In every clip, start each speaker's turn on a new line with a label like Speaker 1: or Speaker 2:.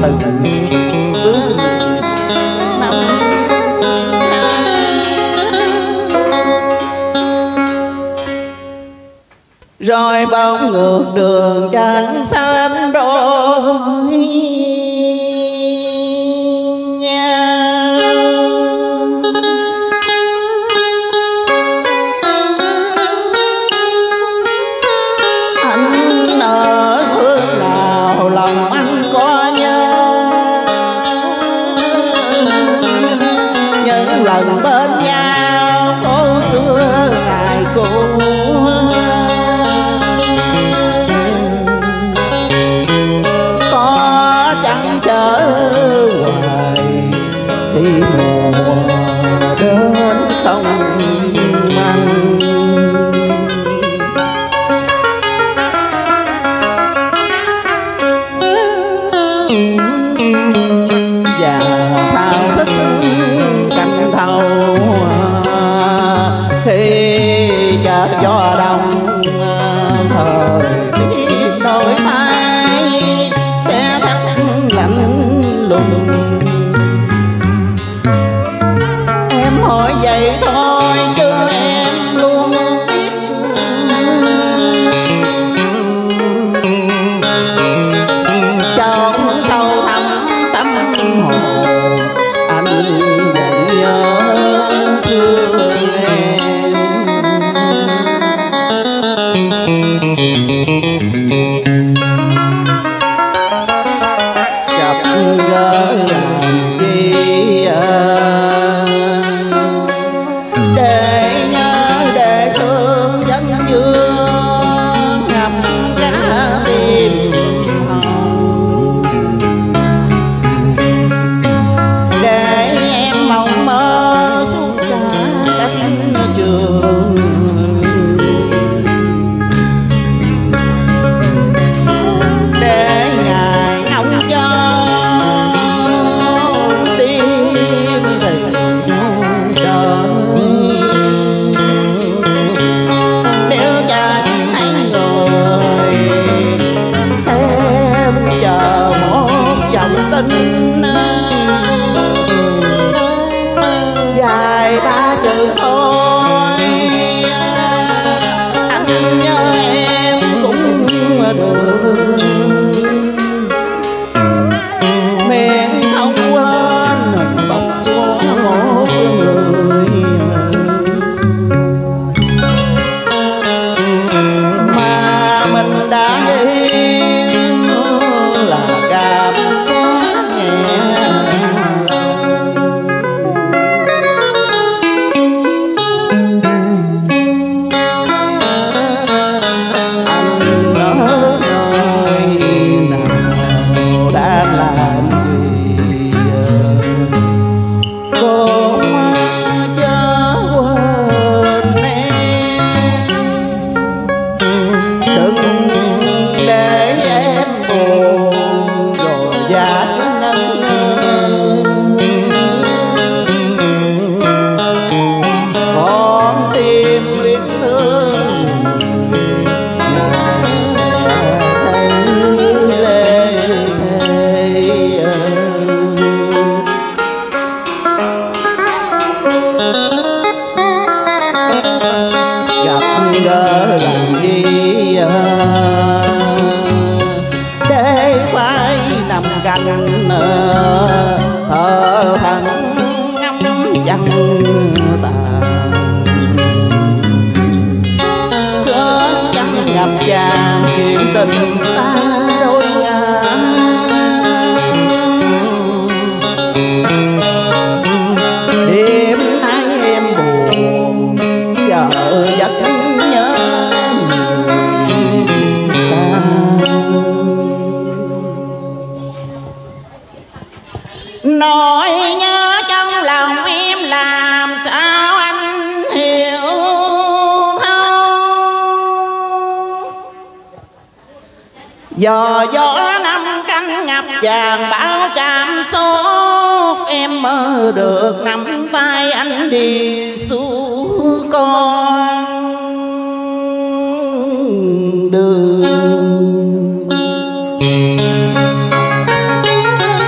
Speaker 1: từng bước năm. Rồi bóng ngược đường trắng xanh rồi nha. Anh ở phương nào lòng anh có nhớ những lần bên nhau phố xưa ngày cũ. Khi mùa đến không manh, và thao thức canh thâu khi chợt gió đông thời tiết đổi thay sẽ thắt lạnh lùng. Hỏi vậy thôi chứ em luôn biết trong sâu thẳm tâm hồn anh vẫn nhớ thương em. Gặp gỡ làm chi để nhớ để thương vẫn vương ngập cả tim hồng, để em mộng mơ suốt cả cánh trường, để ngày ngóng cho tim tình đời. Nếu chẳng thấy người xem chờ một dòng tin dài ba chữ thôi, anh nhớ em cũng được, miệng không quên hình bóng của một người mà mình đã yêu là cảm giác nhẹ. Anh nói nào đã làm gì cô mà chớ quên em, đừng để em buồn rồi giá ngân con tim biết thương sẽ thấy lê thê. Gặp gỡ làm gì để phải nằm cạnh thở thẫn ngắm trăng tàn, sớm trăng ngập vàng chuyện tình ta đôi ngả. Đêm nay em buồn chờ giấc nhớ ta. Nỗi nhớ trong lòng em làm sao anh hiểu thấu, gió năm canh ngập vàng bão chạm sốt, em mơ được nắm tay anh đi xuống con đường.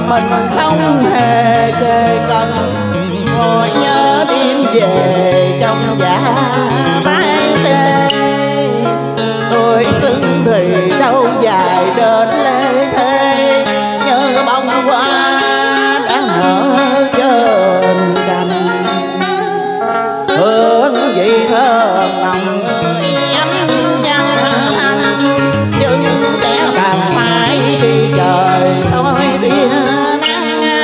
Speaker 1: mình không hề kề cận, ngồi nhớ đêm về trong dạ tay tê. Tôi xưng thì đâu dài đến lê thê, như bông hoa đã nở trên cành, hương vị thơm nồng ánh trăng thanh, nhưng sẽ bàn phải đi trời soi tia nắng.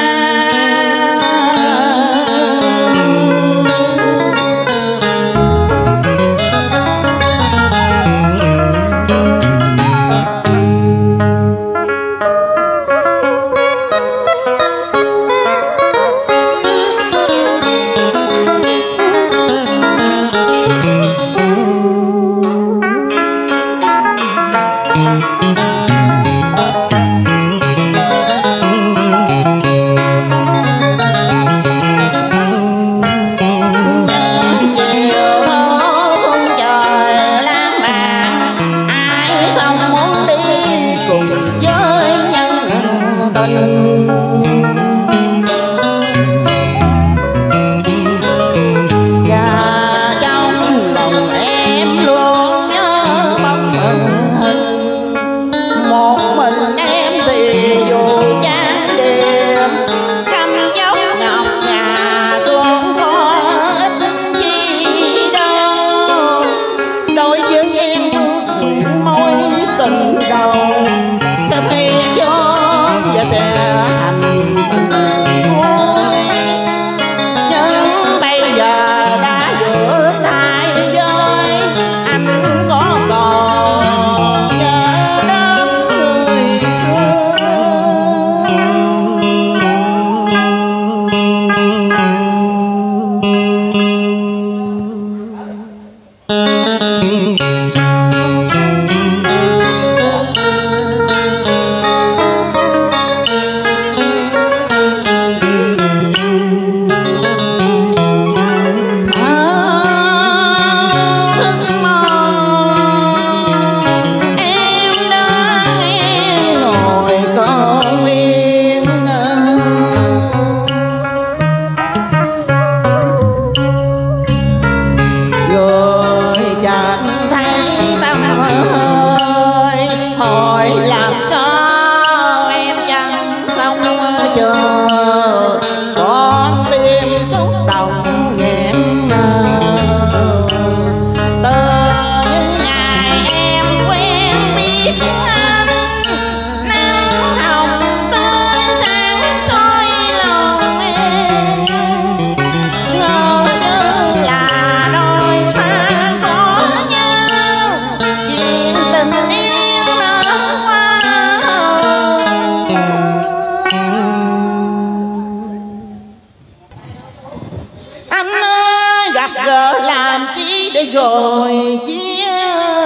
Speaker 1: Rồi chia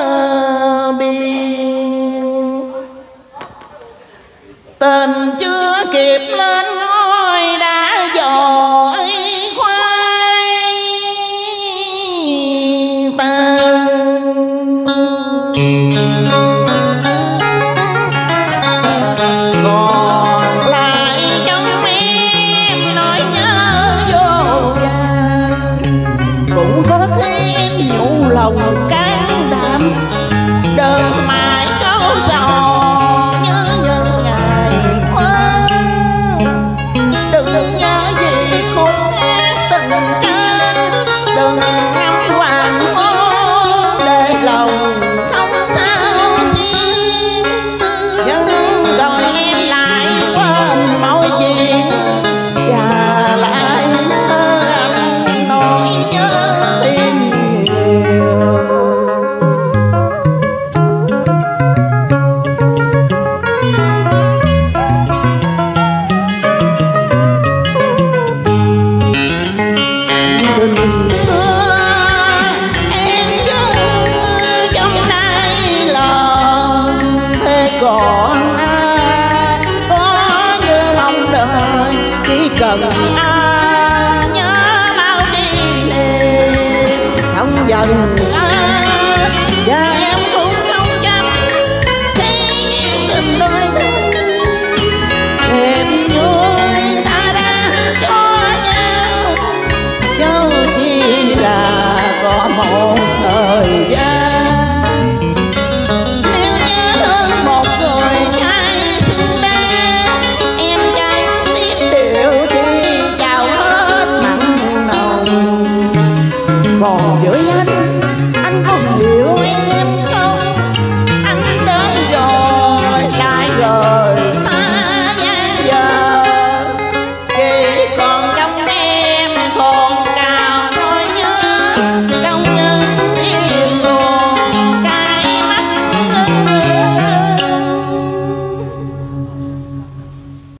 Speaker 1: biên, tên chưa kịp lên ngôi đã dội khoai tên. Còn lại trong em nỗi nhớ vô vàn, cũng có khi em nhủ lòng can đảm, đơn mãi câu giàu nhớ những ngày qua. Đừng nhớ gì khúc hát tình ca, đừng ngắm hoàng hôn để lòng không sao xiên. Nhưng rồi em lại quên mọi chuyện và lại nhớ anh nỗi nhớ tim nhiều. Tình xưa em nhớ trong nay lòng thế còn ai có như mong đợi, chỉ cần